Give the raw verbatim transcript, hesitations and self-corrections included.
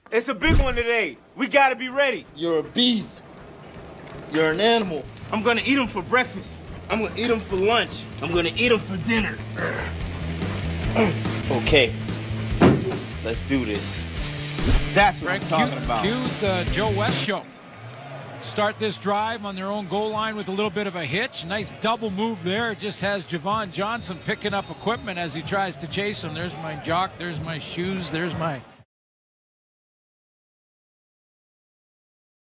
It's a big one today. We gotta be ready. You're a beast. You're an animal. I'm gonna eat them for breakfast. I'm gonna eat them for lunch. I'm gonna eat them for dinner. Okay, let's do this. That's what I'm talking cue, about. Cue the Joe West show. Start this drive on their own goal line with a little bit of a hitch. Nice double move there. It just has Jovon Johnson picking up equipment as he tries to chase him. There's my jock. There's my shoes. There's my